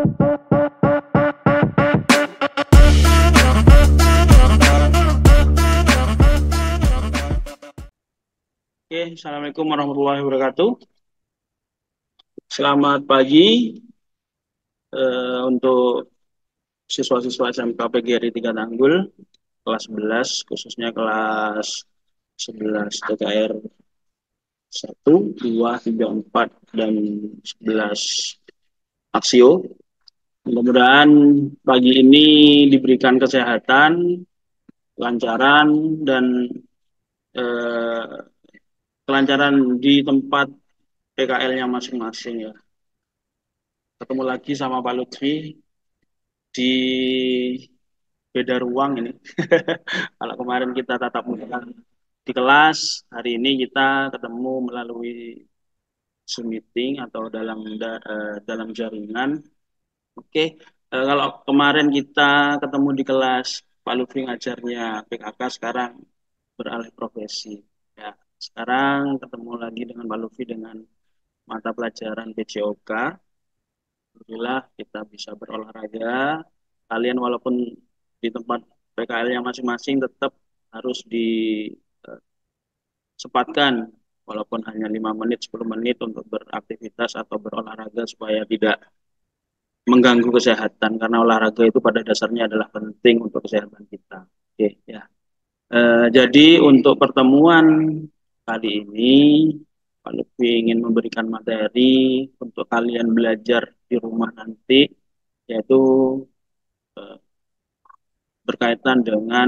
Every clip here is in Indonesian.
Oke, Assalamualaikum warahmatullahi wabarakatuh. Selamat pagi untuk siswa-siswa SMK PGRI 3 Tanggul, kelas 11, khususnya kelas 11 TKR 1, 2, 3, 4, dan 11 Aksio. Mudah-mudahan pagi ini diberikan kesehatan, kelancaran, dan eh, kelancaran di tempat PKL-nya masing-masing ya. Ketemu lagi sama Pak Lutfi di beda ruang ini. Kalau kemarin kita tatap muka di kelas, hari ini kita ketemu melalui Zoom meeting atau dalam jaringan. Oke, kalau kemarin kita ketemu di kelas, Pak Lutfi ngajarnya PKK, sekarang beralih profesi. Ya, sekarang ketemu lagi dengan Pak Lutfi dengan mata pelajaran PJOK. Alhamdulillah kita bisa berolahraga. Kalian walaupun di tempat PKL-nya masing-masing tetap harus disempatkan walaupun hanya 5 menit, 10 menit untuk beraktivitas atau berolahraga supaya tidak mengganggu kesehatan karena olahraga itu pada dasarnya adalah penting untuk kesehatan kita. Oke, ya. Jadi untuk pertemuan kali ini Pak Lutfi ingin memberikan materi untuk kalian belajar di rumah nanti, yaitu eh, berkaitan dengan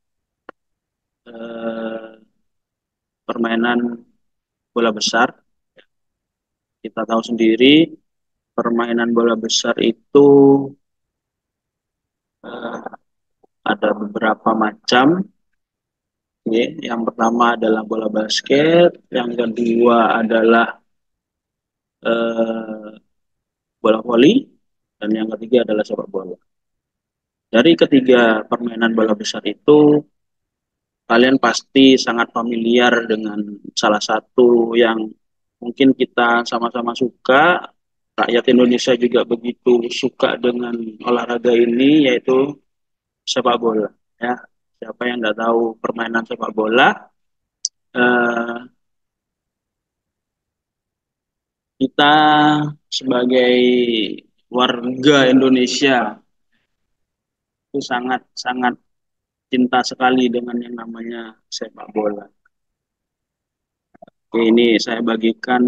eh, permainan bola besar. Kita tahu sendiri permainan bola besar itu eh, ada beberapa macam. Ya. Yang pertama adalah bola basket, yang kedua adalah eh, bola voli, dan yang ketiga adalah sepak bola. Dari ketiga permainan bola besar itu, kalian pasti sangat familiar dengan salah satu yang mungkin kita sama-sama suka, rakyat Indonesia juga begitu suka dengan olahraga ini, yaitu sepak bola. Ya, siapa yang nggak tahu permainan sepak bola? Eh, kita sebagai warga Indonesia itu sangat-sangat cinta sekali dengan yang namanya sepak bola. Oke, ini saya bagikan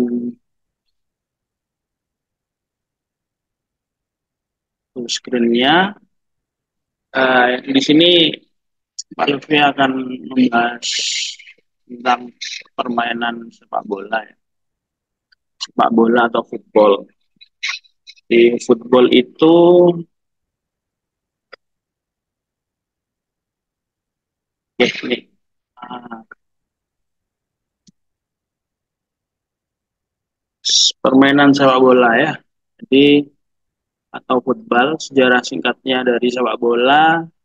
full screen-nya. Di sini Pak Lutfi akan membahas tentang permainan sepak bola ya. Sepak bola atau football. Di football itu teknik ah, permainan sepak bola ya. Jadi atau football, sejarah singkatnya dari sepak bola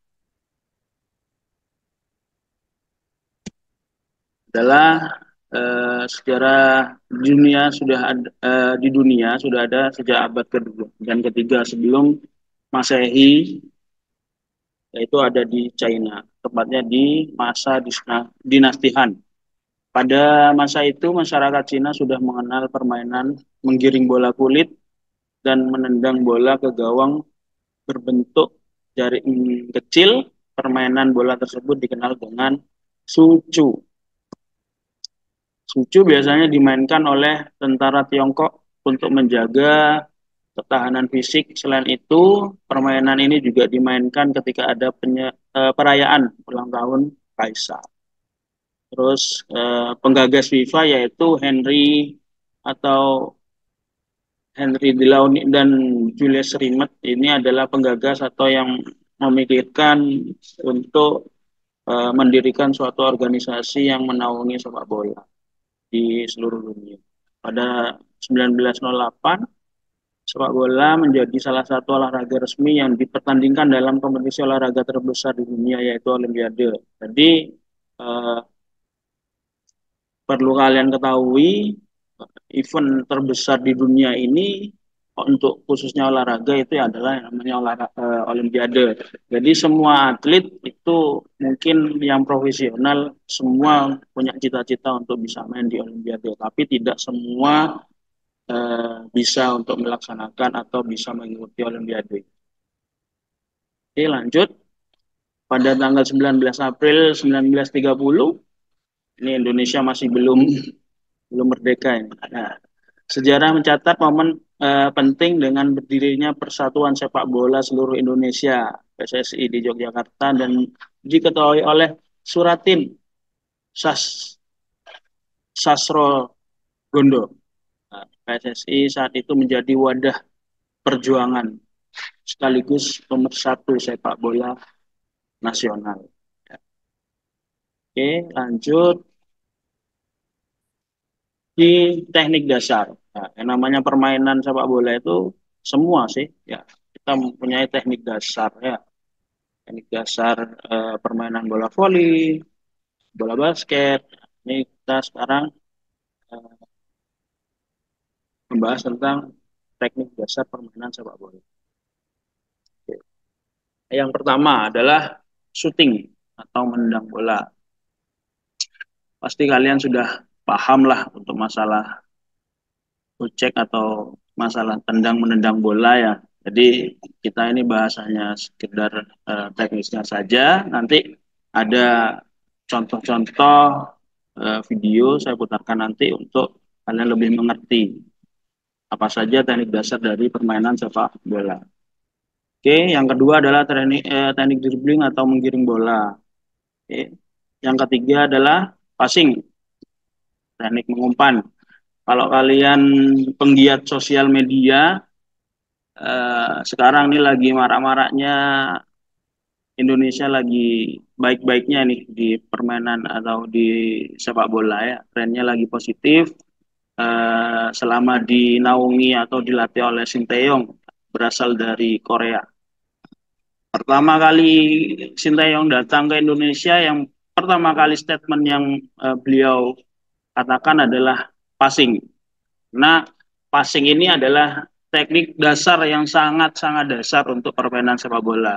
adalah sejarah dunia sudah ada, di dunia sudah ada sejak abad kedua dan ketiga sebelum Masehi, yaitu ada di China, tepatnya di masa dinasti Han. Pada masa itu masyarakat Cina sudah mengenal permainan menggiring bola kulit dan menendang bola ke gawang berbentuk jaring kecil. Permainan bola tersebut dikenal dengan sucu. Sucu biasanya dimainkan oleh tentara Tiongkok untuk menjaga ketahanan fisik. Selain itu, permainan ini juga dimainkan ketika ada perayaan ulang tahun kaisar. Terus penggagas FIFA yaitu atau Henry Delaunay dan Julius Rimet ini adalah penggagas atau yang memikirkan untuk mendirikan suatu organisasi yang menaungi sepak bola di seluruh dunia. Pada 1908, sepak bola menjadi salah satu olahraga resmi yang dipertandingkan dalam kompetisi olahraga terbesar di dunia, yaitu Olimpiade. Jadi, eh, perlu kalian ketahui, event terbesar di dunia ini untuk khususnya olahraga itu adalah yang namanya Olimpiade. Jadi semua atlet itu mungkin yang profesional semua punya cita-cita untuk bisa main di Olimpiade, tapi tidak semua bisa untuk melaksanakan atau bisa mengikuti Olimpiade. Oke, lanjut. Pada tanggal 19 April 1930, ini Indonesia masih belum merdeka ini. Nah, sejarah mencatat momen penting dengan berdirinya Persatuan Sepak Bola Seluruh Indonesia (PSSI) di Yogyakarta dan diketuai oleh Suratin Sas Sasro Gondo. Nah, PSSI saat itu menjadi wadah perjuangan sekaligus pemersatu sepak bola nasional. Oke, lanjut di teknik dasar. Nah, yang namanya permainan sepak bola itu semua sih, ya kita mempunyai teknik dasar ya, teknik dasar permainan bola voli, bola basket. Ini kita sekarang eh, membahas tentang teknik dasar permainan sepak bola. Oke. Yang pertama adalah shooting atau menendang bola. Pasti kalian sudah paham lah untuk masalah gocek atau masalah tendang menendang bola ya. Jadi kita ini bahasanya sekedar teknisnya saja. Nanti ada contoh-contoh video saya putarkan nanti untuk kalian lebih mengerti apa saja teknik dasar dari permainan sepak bola. Oke, yang kedua adalah teknik dribbling atau menggiring bola. Oke. Yang ketiga adalah passing, teknik mengumpan. Kalau kalian penggiat sosial media, sekarang ini lagi marak-maraknya Indonesia lagi baik-baiknya nih di permainan atau di sepak bola ya. Trennya lagi positif selama dinaungi atau dilatih oleh Sinteyong berasal dari Korea. Pertama kali Sinteyong datang ke Indonesia, yang pertama kali statement yang beliau katakan adalah passing. Nah, passing ini adalah teknik dasar yang sangat-sangat dasar untuk permainan sepak bola.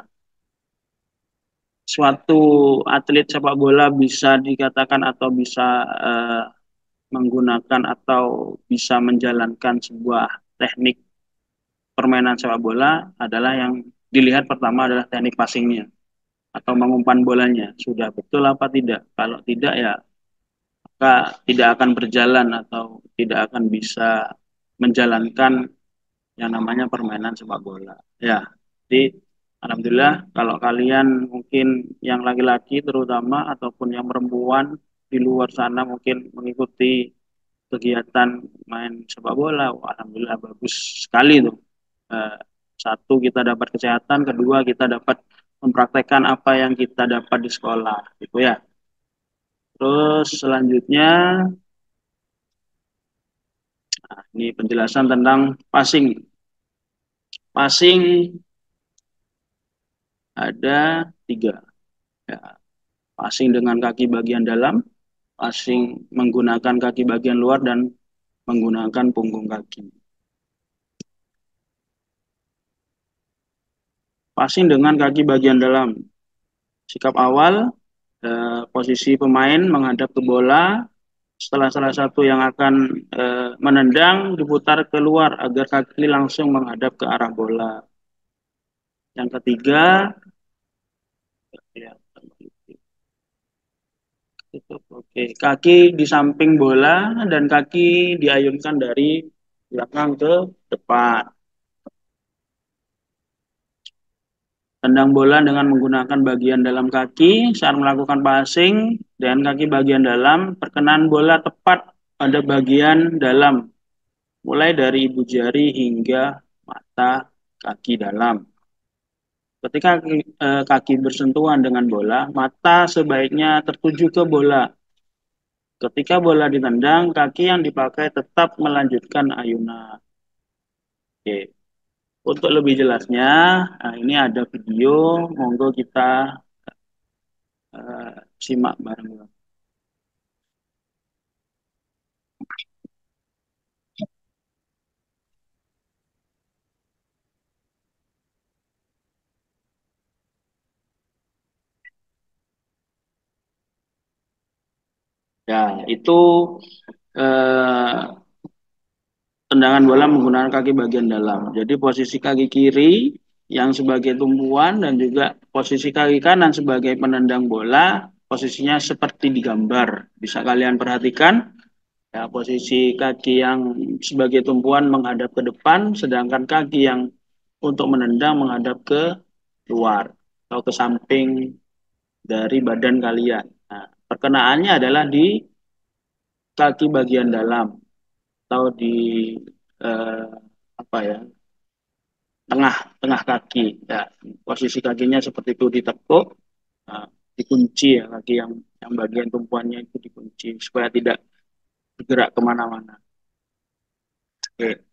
Suatu atlet sepak bola bisa dikatakan atau bisa eh, menggunakan atau bisa menjalankan sebuah teknik permainan sepak bola adalah yang dilihat pertama adalah teknik passingnya atau mengumpan bolanya. Sudah betul apa tidak? Kalau tidak ya maka tidak akan berjalan atau tidak akan bisa menjalankan yang namanya permainan sepak bola. Ya, jadi alhamdulillah kalau kalian mungkin yang laki-laki terutama ataupun yang perempuan di luar sana mungkin mengikuti kegiatan main sepak bola, wah, alhamdulillah bagus sekali tuh. Eh, Satu kita dapat kesehatan, kedua kita dapat mempraktekkan apa yang kita dapat di sekolah, gitu ya. Terus selanjutnya, nah, ini penjelasan tentang passing. Passing ada tiga. Ya, passing dengan kaki bagian dalam, passing menggunakan kaki bagian luar, dan menggunakan punggung kaki. Passing dengan kaki bagian dalam. Sikap awal, posisi pemain menghadap ke bola. Setelah salah satu yang akan menendang, diputar keluar agar kaki langsung menghadap ke arah bola. Yang ketiga, ya, oke, kaki di samping bola dan kaki diayunkan dari belakang ke depan. Tendang bola dengan menggunakan bagian dalam kaki saat melakukan passing dan kaki bagian dalam. Perkenaan bola tepat pada bagian dalam, mulai dari ibu jari hingga mata kaki dalam. Ketika kaki bersentuhan dengan bola, mata sebaiknya tertuju ke bola. Ketika bola ditendang, kaki yang dipakai tetap melanjutkan ayunan. Oke. Untuk lebih jelasnya, nah ini ada video, monggo kita simak bareng. Ya, itu eh, tendangan bola menggunakan kaki bagian dalam. Jadi posisi kaki kiri yang sebagai tumpuan dan juga posisi kaki kanan sebagai penendang bola, posisinya seperti di gambar. Bisa kalian perhatikan, ya, posisi kaki yang sebagai tumpuan menghadap ke depan, sedangkan kaki yang untuk menendang menghadap ke luar atau ke samping dari badan kalian. Nah, perkenaannya adalah di kaki bagian dalam atau di eh, apa ya, tengah tengah kaki. Ya, posisi kakinya seperti itu ditekuk, nah, dikunci ya kaki yang bagian tumpuannya itu dikunci supaya tidak bergerak kemana-mana. Oke.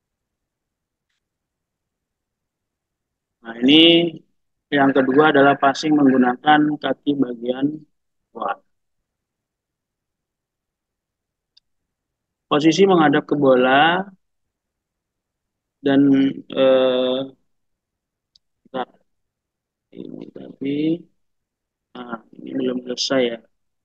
Nah, ini yang kedua adalah passing menggunakan kaki bagian luar. Posisi menghadap ke bola dan eh, bentar, ini tadi, nah, ini belum selesai ya.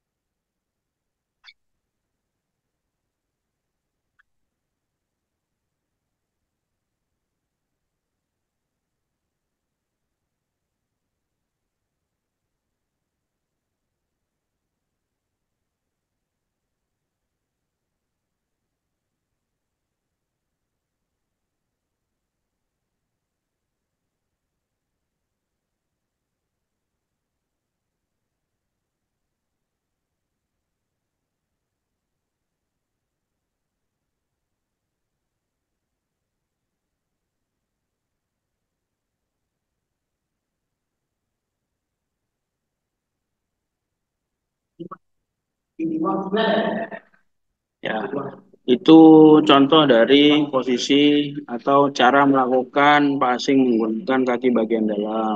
Ya, itu contoh dari posisi atau cara melakukan passing menggunakan kaki bagian dalam.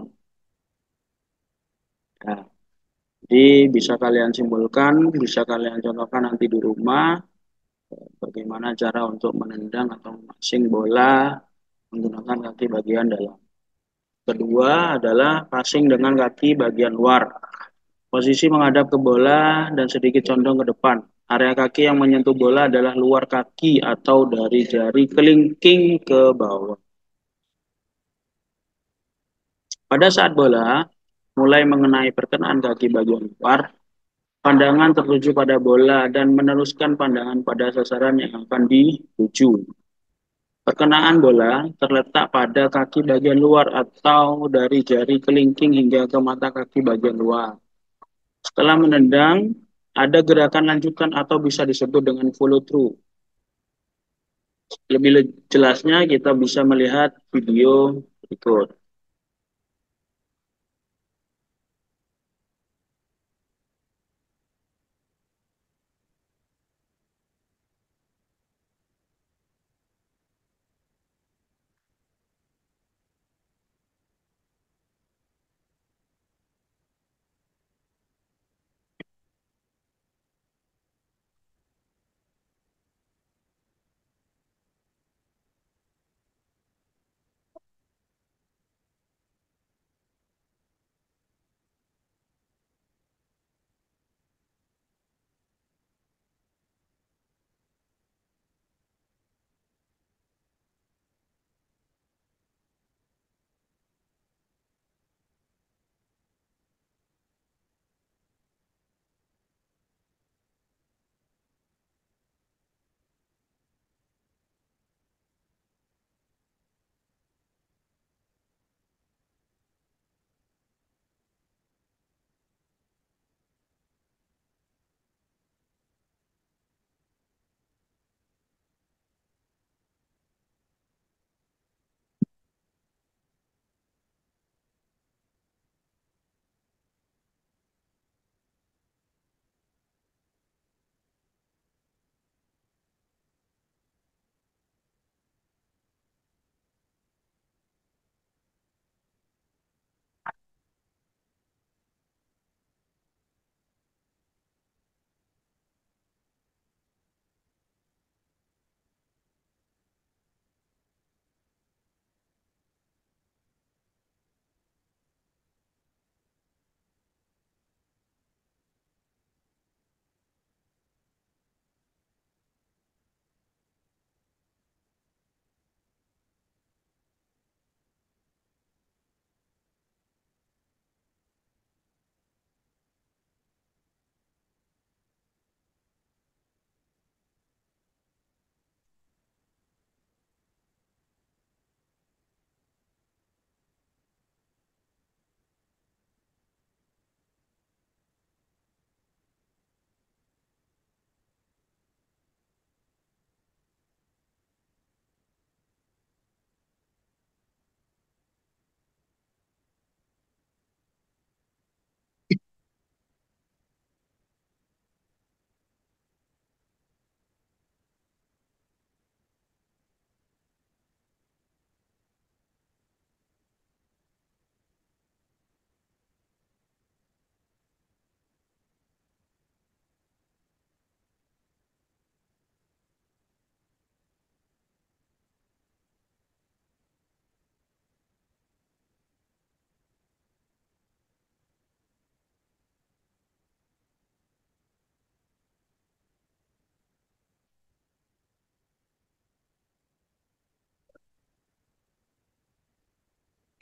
Ya, jadi bisa kalian simpulkan, bisa kalian contohkan nanti di rumah, bagaimana cara untuk menendang atau passing bola menggunakan kaki bagian dalam. Kedua adalah passing dengan kaki bagian luar. Posisi menghadap ke bola dan sedikit condong ke depan. Area kaki yang menyentuh bola adalah luar kaki atau dari jari kelingking ke bawah. Pada saat bola mulai mengenai perkenaan kaki bagian luar, pandangan tertuju pada bola dan meneruskan pandangan pada sasaran yang akan dituju. Perkenaan bola terletak pada kaki bagian luar atau dari jari kelingking hingga ke mata kaki bagian luar. Setelah menendang, ada gerakan lanjutan atau bisa disebut dengan follow through. Lebih jelasnya kita bisa melihat video berikut.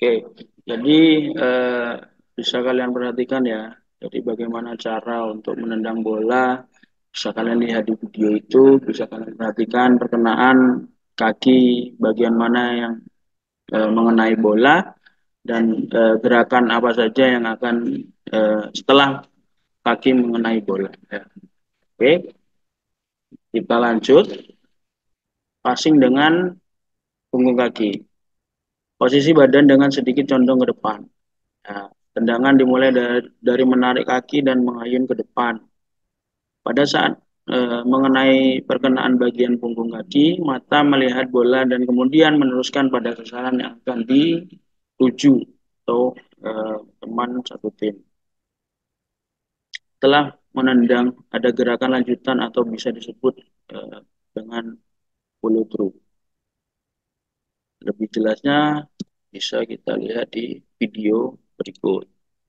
Oke, jadi eh, bisa kalian perhatikan ya. Jadi bagaimana cara untuk menendang bola, bisa kalian lihat di video itu, bisa kalian perhatikan perkenaan kaki bagian mana yang mengenai bola dan gerakan apa saja yang akan setelah kaki mengenai bola. Ya. Oke, kita lanjut. Passing dengan punggung kaki. Posisi badan dengan sedikit condong ke depan. Nah, tendangan dimulai dari menarik kaki dan mengayun ke depan. Pada saat mengenai perkenaan bagian punggung kaki, mata melihat bola dan kemudian meneruskan pada sasaran yang akan dituju atau teman satu tim. Setelah menendang, ada gerakan lanjutan atau bisa disebut dengan follow through. Lebih jelasnya bisa kita lihat di video berikut.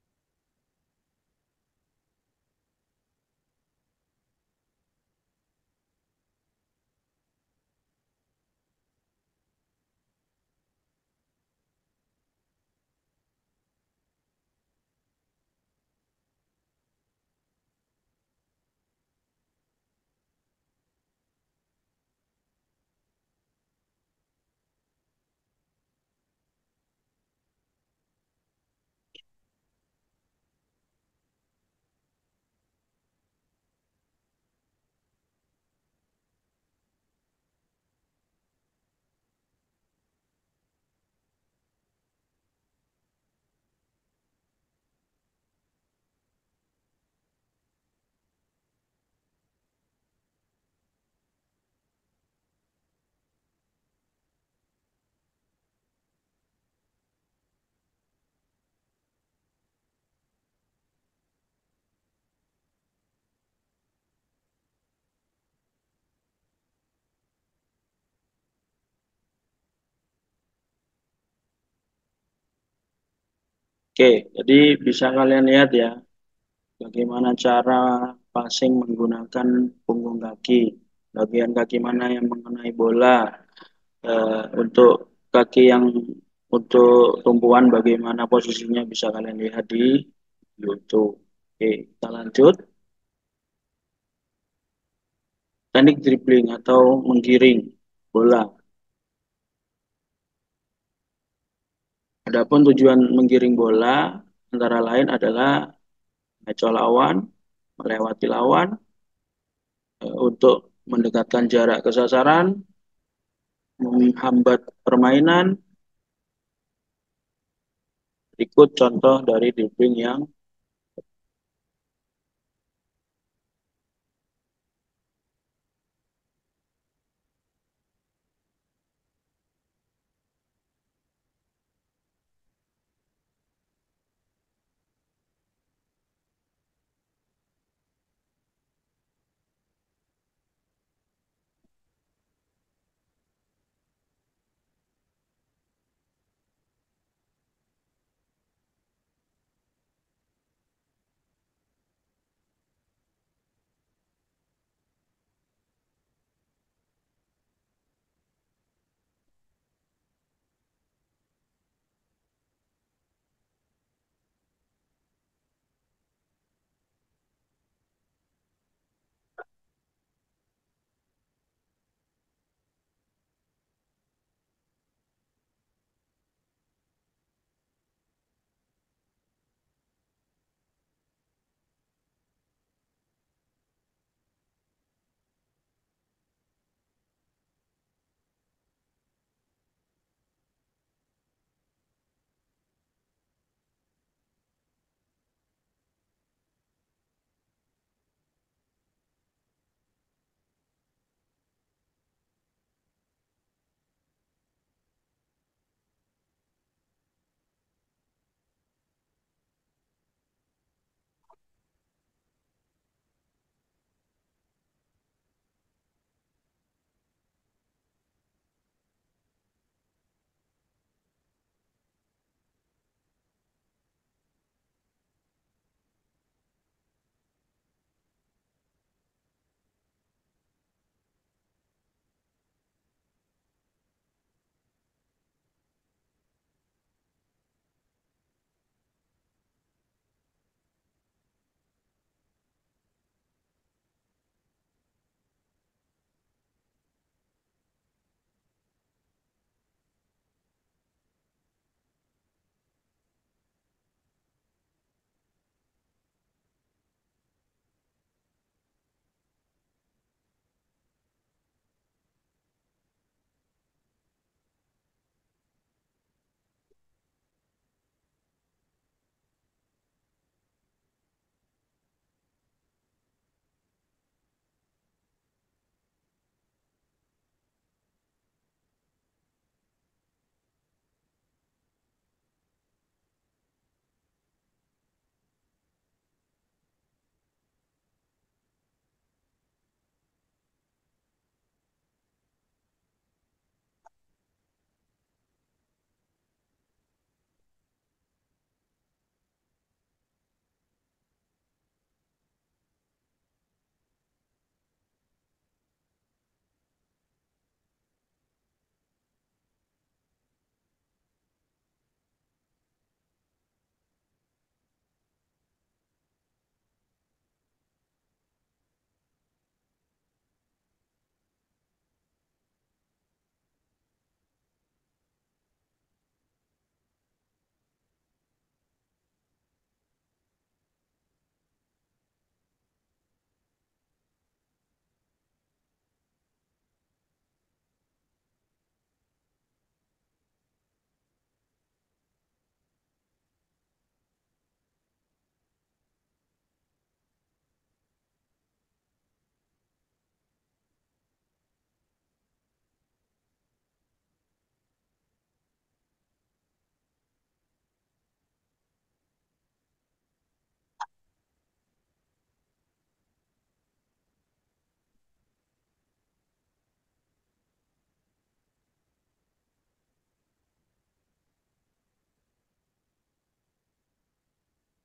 Oke, jadi bisa kalian lihat ya, bagaimana cara passing menggunakan punggung kaki. Bagian kaki mana yang mengenai bola. Untuk kaki yang untuk tumpuan bagaimana posisinya bisa kalian lihat di YouTube. Oke, kita lanjut. Teknik dribbling atau menggiring bola. Adapun tujuan menggiring bola antara lain adalah mengecoh lawan, melewati lawan, untuk mendekatkan jarak ke sasaran, menghambat permainan. Ikut contoh dari dribbling yang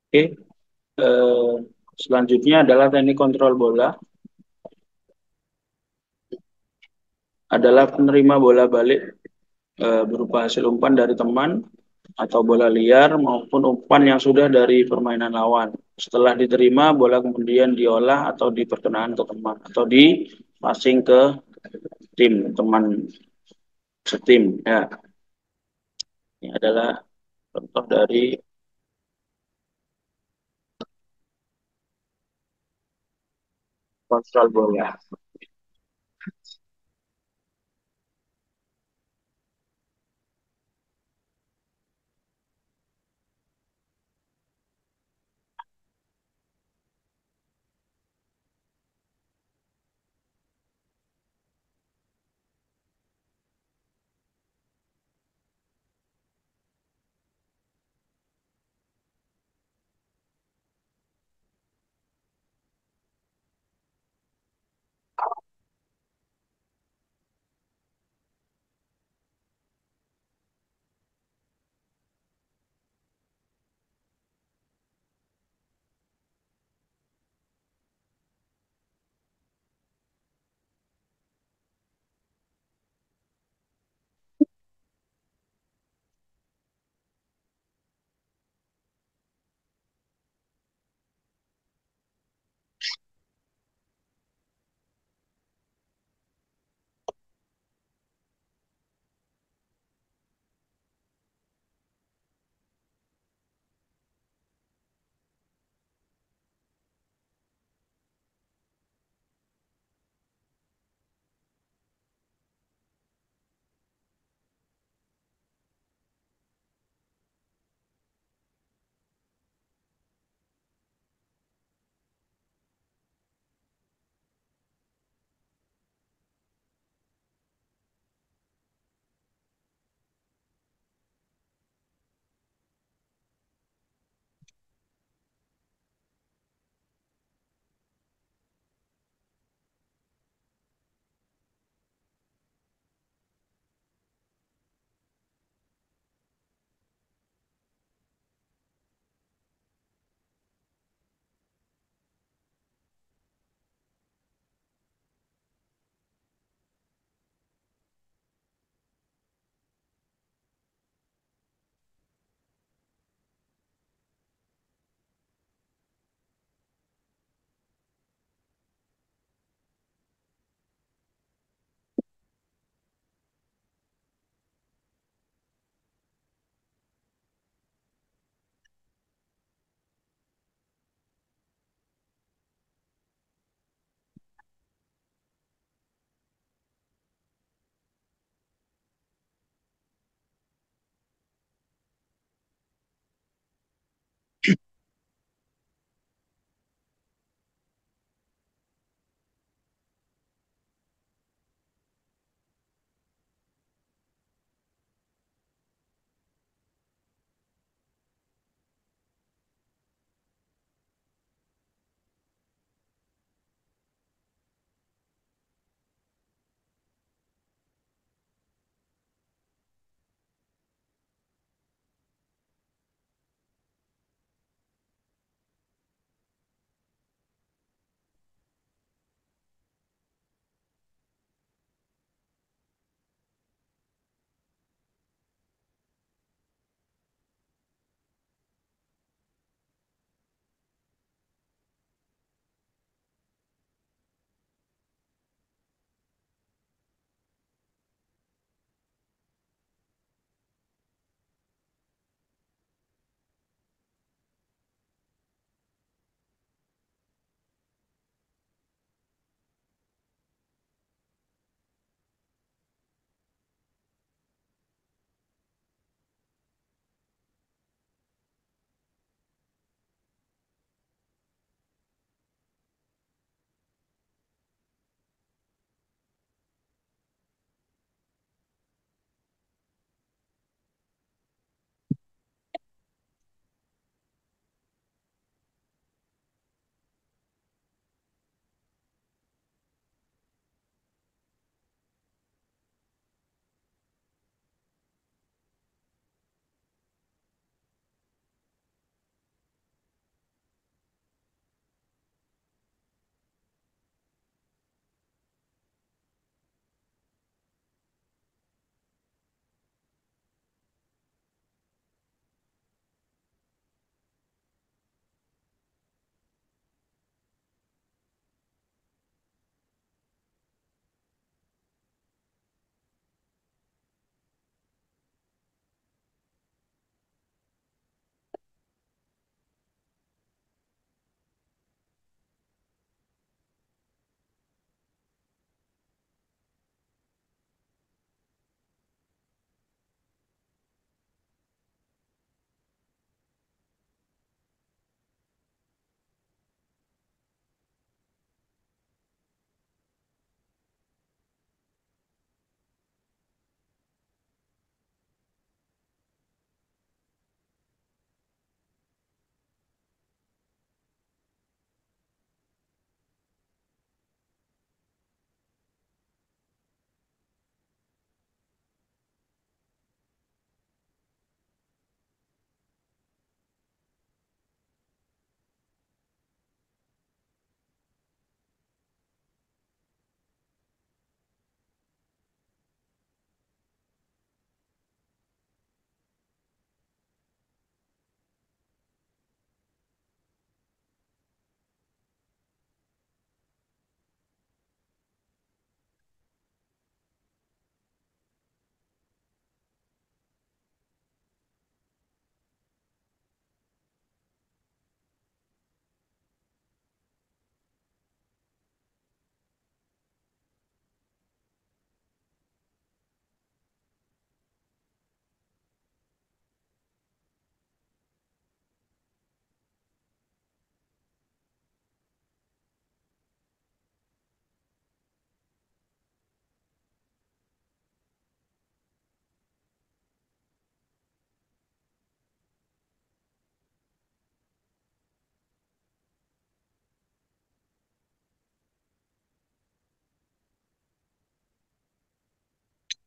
Oke, eh, selanjutnya adalah teknik kontrol bola, adalah penerima bola balik berupa hasil umpan dari teman atau bola liar maupun umpan yang sudah dari permainan lawan. Setelah diterima, bola kemudian diolah atau diperkenalkan ke teman atau di passing ke tim teman setim. Ya, ini adalah contoh dari kontrol bola.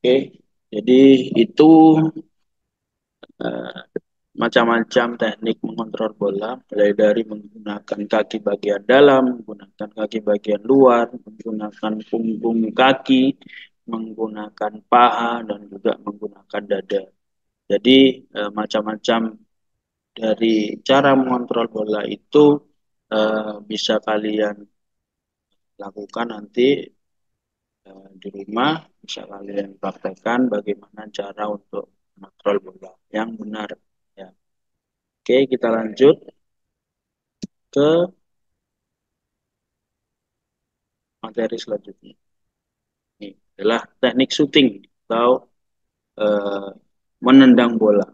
Oke, jadi itu eh, macam-macam teknik mengontrol bola, mulai dari menggunakan kaki bagian dalam, menggunakan kaki bagian luar, menggunakan punggung kaki, menggunakan paha, dan juga menggunakan dada. Jadi macam-macam dari cara mengontrol bola itu bisa kalian lakukan nanti di rumah, bisa kalian praktekkan bagaimana cara untuk mengontrol bola yang benar. Ya. Oke, kita lanjut ke materi selanjutnya. Ini adalah teknik shooting atau eh, menendang bola.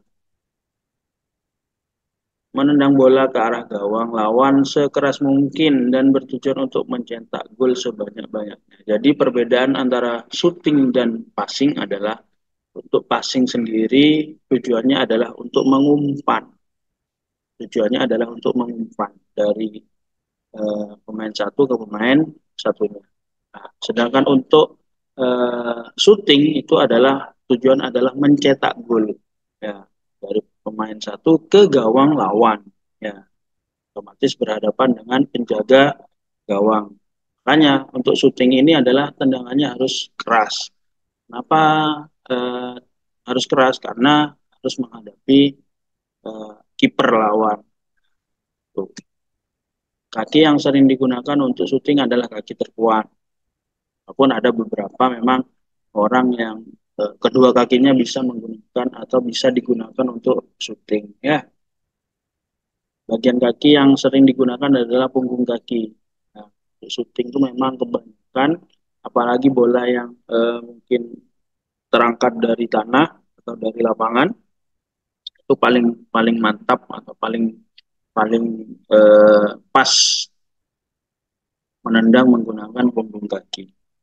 Menendang bola ke arah gawang lawan sekeras mungkin dan bertujuan untuk mencetak gol sebanyak-banyaknya. Jadi perbedaan antara shooting dan passing adalah untuk passing sendiri tujuannya adalah untuk mengumpan. Tujuannya adalah untuk mengumpan dari pemain satu ke pemain satunya. Nah, sedangkan untuk shooting itu adalah tujuan adalah mencetak gol ya dari pemain satu ke gawang lawan ya otomatis berhadapan dengan penjaga gawang. Makanya untuk shooting ini adalah tendangannya harus keras. Kenapa eh, harus keras? Karena harus menghadapi kiper lawan. Tuh. Kaki yang sering digunakan untuk shooting adalah kaki terkuat. Walaupun ada beberapa memang orang yang kedua kakinya bisa menggunakan atau bisa digunakan untuk shooting. Ya, bagian kaki yang sering digunakan adalah punggung kaki. Nah, untuk shooting itu memang kebanyakan, apalagi bola yang mungkin terangkat dari tanah atau dari lapangan, itu paling paling mantap atau paling paling pas menendang menggunakan punggung kaki.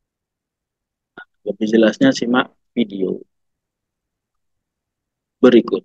Lebih jelasnya simak video berikut.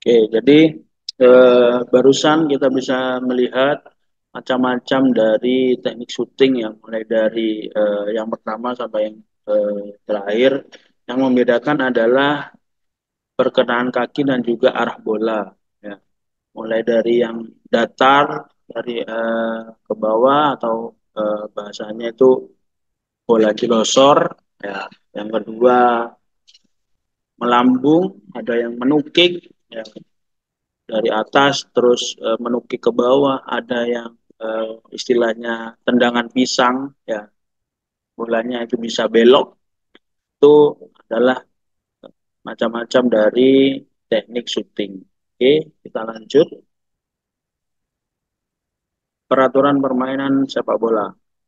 Oke, jadi barusan kita bisa melihat macam-macam dari teknik syuting ya, mulai dari yang pertama sampai yang terakhir. Yang membedakan adalah perkenaan kaki dan juga arah bola. Ya, mulai dari yang datar, dari ke bawah atau bahasanya itu bola cilosor. Ya, yang kedua melambung, ada yang menukik. Ya, dari atas terus menukik ke bawah, ada yang istilahnya tendangan pisang ya, bolanya itu bisa belok. Itu adalah macam-macam dari teknik syuting. Oke, kita lanjut. Peraturan permainan sepak bola.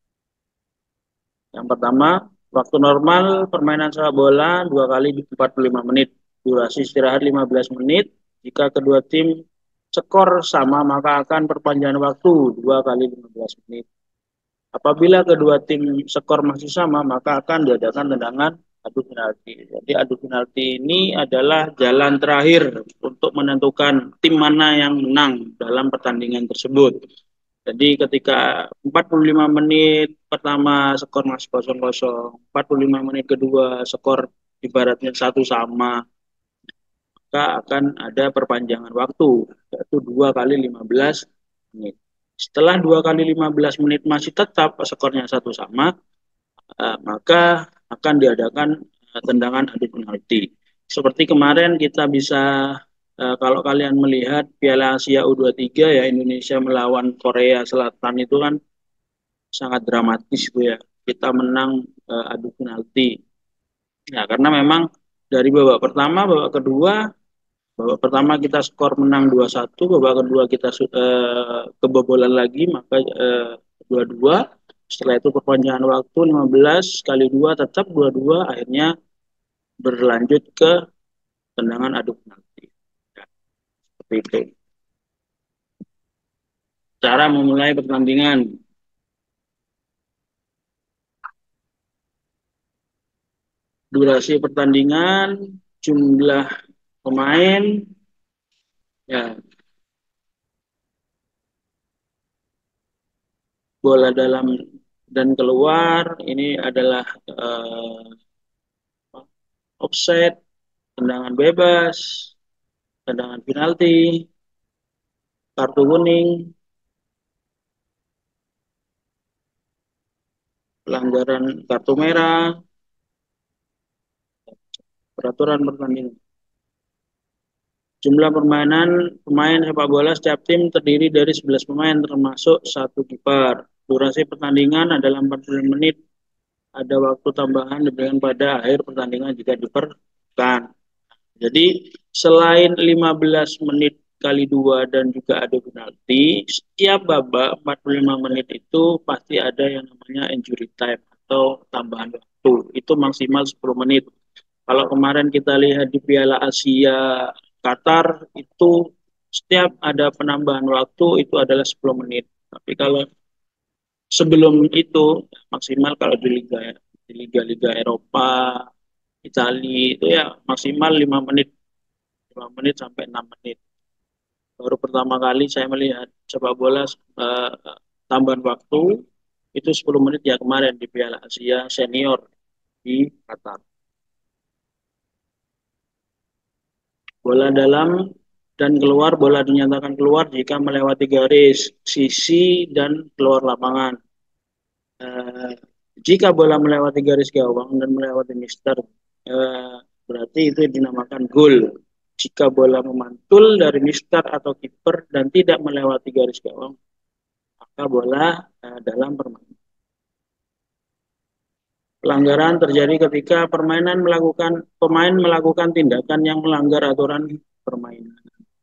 Yang pertama, waktu normal permainan sepak bola 2 kali di 45 menit. Durasi istirahat 15 menit. Jika kedua tim skor sama, maka akan perpanjangan waktu 2 kali 15 menit. Apabila kedua tim skor masih sama, maka akan diadakan tendangan adu penalti. Jadi adu penalti ini adalah jalan terakhir untuk menentukan tim mana yang menang dalam pertandingan tersebut. Jadi ketika 45 menit pertama skor masih 0-0, 45 menit kedua skor ibaratnya satu sama, maka akan ada perpanjangan waktu, yaitu 2 kali 15 menit. Setelah 2 kali 15 menit masih tetap skornya satu sama, maka akan diadakan tendangan adu penalti. Seperti kemarin kita bisa, kalau kalian melihat Piala Asia U23 ya, Indonesia melawan Korea Selatan itu kan sangat dramatis itu ya. Kita menang adu penalti. Ya, karena memang dari babak kedua, babak pertama kita skor menang 2-1, babak kedua kita kebobolan lagi, maka 2-2. Setelah itu perpanjangan waktu 15 kali 2 tetap 2-2, akhirnya berlanjut ke tendangan adu penalti. Ya, seperti itu. Cara memulai pertandingan. Durasi pertandingan, jumlah pemain, ya, bola dalam dan keluar, ini adalah offset, tendangan bebas, tendangan penalti, kartu kuning, pelanggaran kartu merah, peraturan pertandingan. Jumlah permainan pemain sepak bola setiap tim terdiri dari 11 pemain termasuk satu kiper. Durasi pertandingan adalah 40 menit. Ada waktu tambahan diberikan pada akhir pertandingan jika diperlukan. Jadi selain 15 menit kali dua dan juga ada penalti, setiap babak 45 menit itu pasti ada yang namanya injury time atau tambahan waktu. Itu maksimal 10 menit. Kalau kemarin kita lihat di Piala Asia Qatar itu setiap ada penambahan waktu itu adalah 10 menit. Tapi kalau sebelum itu maksimal kalau di liga ya, di liga-liga Eropa, Italia itu ya maksimal 5 menit, 5 menit sampai 6 menit. Baru pertama kali saya melihat sepak bola eh, tambahan waktu itu 10 menit ya kemarin di Piala Asia Senior di Qatar. Bola dalam dan keluar, bola dinyatakan keluar jika melewati garis sisi dan keluar lapangan. Eh, Jika bola melewati garis gawang dan melewati mister, eh, berarti itu dinamakan gol. Jika bola memantul dari mister atau kiper dan tidak melewati garis gawang, maka bola dalam permainan. Pelanggaran terjadi ketika pemain melakukan tindakan yang melanggar aturan permainan.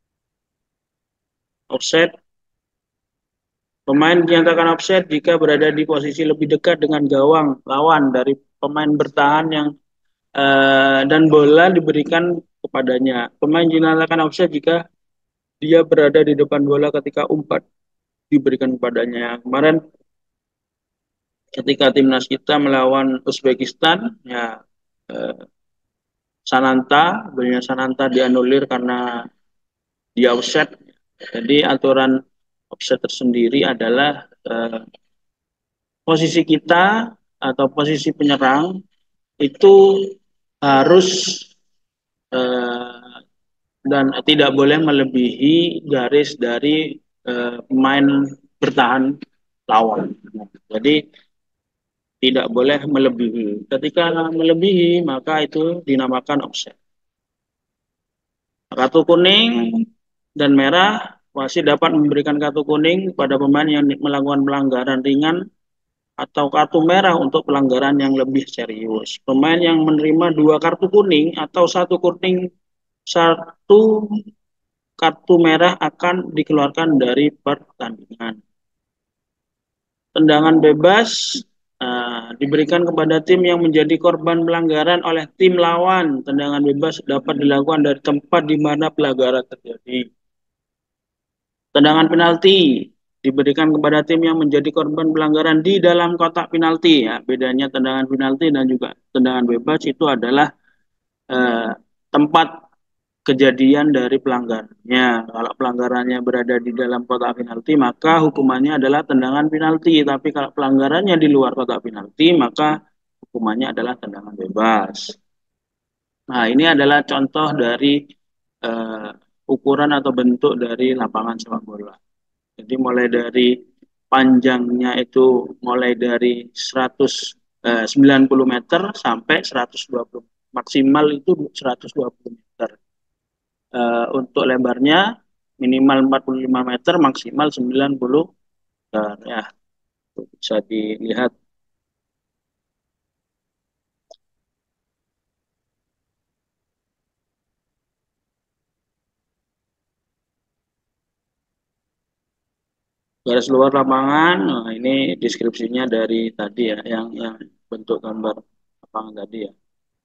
Offset. Pemain dinyatakan offset jika berada di posisi lebih dekat dengan gawang lawan dari pemain bertahan yang dan bola diberikan kepadanya. Pemain dinyatakan offset jika dia berada di depan bola ketika umpan diberikan kepadanya. Kemarin ketika timnas kita melawan Uzbekistan, ya eh, Sananta, golnya Sananta dianulir karena di offset. Jadi aturan offset tersendiri adalah posisi kita atau posisi penyerang itu harus eh, dan tidak boleh melebihi garis dari pemain bertahan lawan. Jadi tidak boleh melebihi. Ketika melebihi maka itu dinamakan offset. Kartu kuning dan merah, wasit dapat memberikan kartu kuning pada pemain yang melakukan pelanggaran ringan atau kartu merah untuk pelanggaran yang lebih serius. Pemain yang menerima dua kartu kuning atau satu kartu merah akan dikeluarkan dari pertandingan. Tendangan bebas diberikan kepada tim yang menjadi korban pelanggaran oleh tim lawan. Tendangan bebas dapat dilakukan dari tempat di mana pelanggaran terjadi. Tendangan penalti diberikan kepada tim yang menjadi korban pelanggaran di dalam kotak penalti. Ya, bedanya tendangan penalti dan juga tendangan bebas itu adalah eh, tempat kejadian dari pelanggarannya. Kalau pelanggarannya berada di dalam kotak penalti, maka hukumannya adalah tendangan penalti. Tapi kalau pelanggarannya di luar kotak penalti, maka hukumannya adalah tendangan bebas. Nah, ini adalah contoh dari eh, ukuran atau bentuk dari lapangan sepak bola. Jadi mulai dari panjangnya itu mulai dari 190 meter sampai 120, maksimal itu 120 meter. Untuk lebarnya minimal 45 meter, maksimal 90 meter. Ya, itu bisa dilihat garis luar lapangan. Nah, ini deskripsinya dari tadi ya, yang bentuk gambar lapangan tadi ya.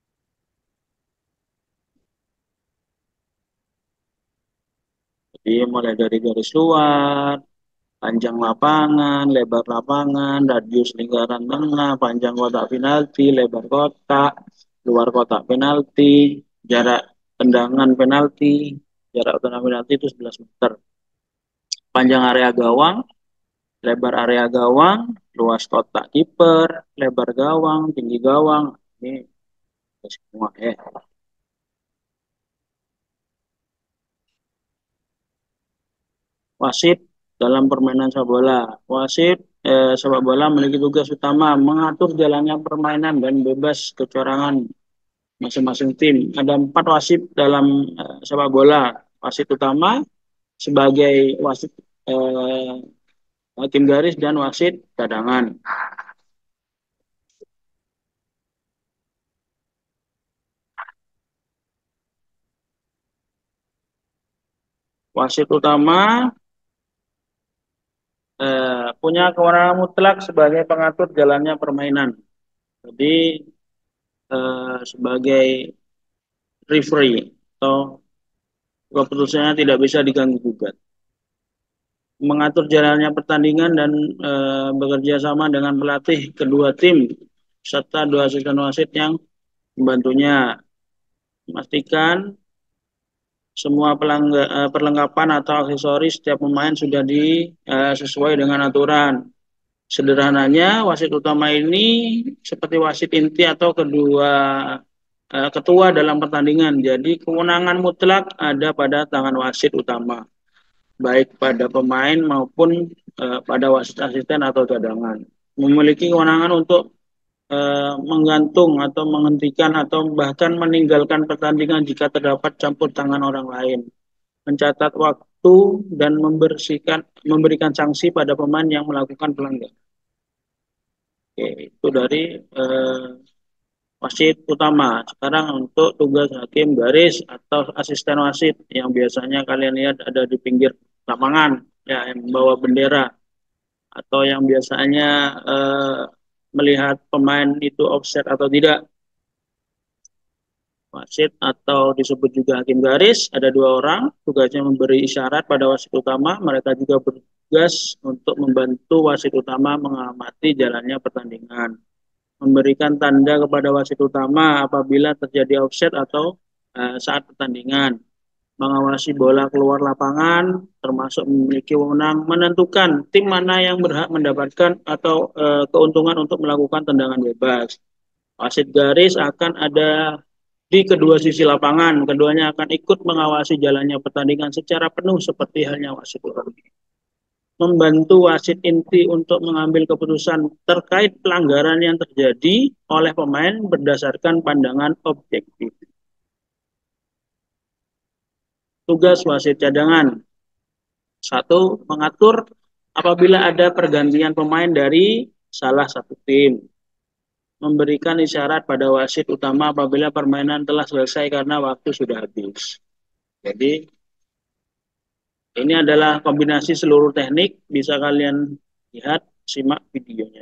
Jadi mulai dari garis luar, panjang lapangan, lebar lapangan, radius lingkaran tengah, panjang kotak penalti, lebar kotak, luar kotak penalti, jarak tendangan penalti, jarak tendangan penalti itu 11 meter. Panjang area gawang, lebar area gawang, luas kotak kiper, lebar gawang, tinggi gawang. Ini semua ya. Wasit dalam permainan sepak bola. Wasit sepak bola memiliki tugas utama mengatur jalannya permainan dan bebas kecurangan masing-masing tim. Ada empat wasit dalam sepak bola. Wasit utama sebagai wasit eh, hakim garis dan wasit cadangan. Wasit utama punya kewenangan mutlak sebagai pengatur jalannya permainan. Jadi sebagai referee atau keputusannya tidak bisa diganggu gugat. Mengatur jalannya pertandingan dan bekerja sama dengan pelatih kedua tim serta dua asisten wasit yang membantunya, memastikan semua perlengkapan atau aksesoris setiap pemain sudah sesuai dengan aturan. Sederhananya, wasit utama ini seperti wasit inti atau ketua dalam pertandingan. Jadi kewenangan mutlak ada pada tangan wasit utama, baik pada pemain maupun pada wasit asisten atau cadangan. Memiliki kewenangan untuk menggantung atau menghentikan atau bahkan meninggalkan pertandingan jika terdapat campur tangan orang lain, mencatat waktu dan memberikan sanksi pada pemain yang melakukan pelanggaran. Oke, itu dari eh, wasit utama. Sekarang untuk tugas hakim garis atau asisten wasit yang biasanya kalian lihat ada di pinggir lapangan, ya, yang membawa bendera atau yang biasanya melihat pemain itu offset atau tidak. Wasit atau disebut juga hakim garis ada dua orang, tugasnya memberi isyarat pada wasit utama. Mereka juga bertugas untuk membantu wasit utama mengamati jalannya pertandingan, memberikan tanda kepada wasit utama apabila terjadi offset atau saat pertandingan. mengawasi bola keluar lapangan, termasuk memiliki wewenang menentukan tim mana yang berhak mendapatkan atau keuntungan untuk melakukan tendangan bebas. Wasit garis akan ada di kedua sisi lapangan. Keduanya akan ikut mengawasi jalannya pertandingan secara penuh seperti halnya wasit utama. Membantu wasit inti untuk mengambil keputusan terkait pelanggaran yang terjadi oleh pemain berdasarkan pandangan objektif. Tugas wasit cadangan. Satu, mengatur apabila ada pergantian pemain dari salah satu tim. Memberikan isyarat pada wasit utama apabila permainan telah selesai karena waktu sudah habis. Jadi ini adalah kombinasi seluruh teknik, bisa kalian lihat, simak videonya.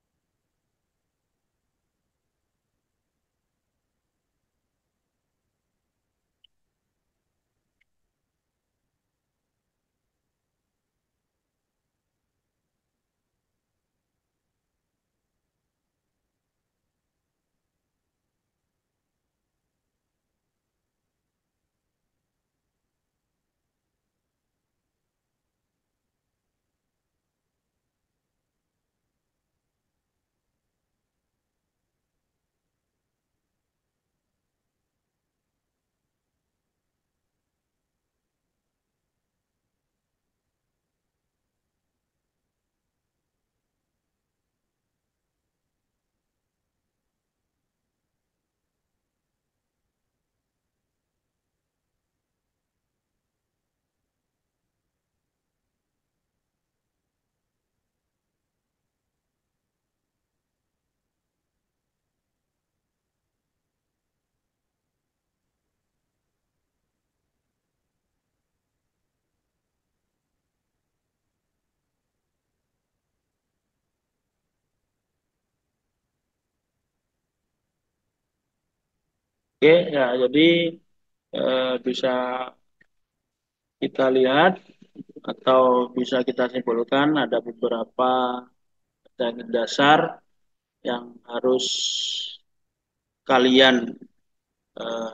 Oke, ya jadi bisa kita lihat atau bisa kita simpulkan ada beberapa teknik dasar yang harus kalian eh,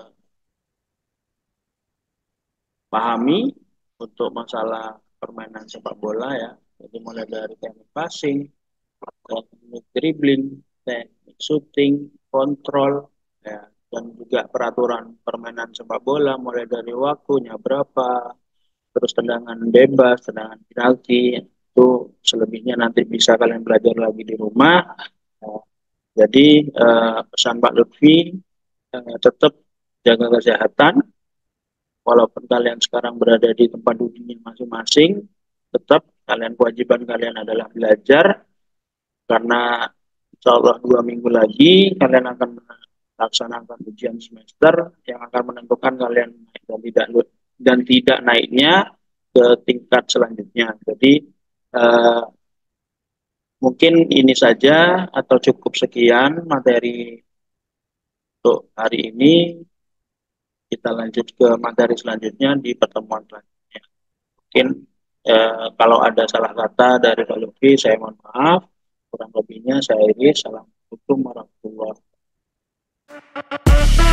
pahami untuk masalah permainan sepak bola ya. Jadi mulai dari teknik passing, teknik dribbling, teknik shooting, kontrol, ya, dan juga peraturan permainan sepak bola mulai dari waktunya berapa, terus tendangan bebas, tendangan penalti, itu selebihnya nanti bisa kalian belajar lagi di rumah. Nah, jadi pesan Pak Lutfi, tetap jaga kesehatan, walaupun kalian sekarang berada di tempat duduknya masing-masing, tetap kalian kewajiban kalian adalah belajar, karena insya Allah 2 minggu lagi kalian akan melaksanakan ujian semester yang akan menentukan kalian naik dan tidak naiknya ke tingkat selanjutnya. Jadi eh, mungkin ini saja atau cukup sekian materi untuk hari ini. Kita lanjut ke materi selanjutnya di pertemuan selanjutnya. Mungkin kalau ada salah kata dari Pak Lutfi, saya mohon maaf. Kurang lebihnya saya Iris. Assalamualaikum warahmatullahi wabarakatuh.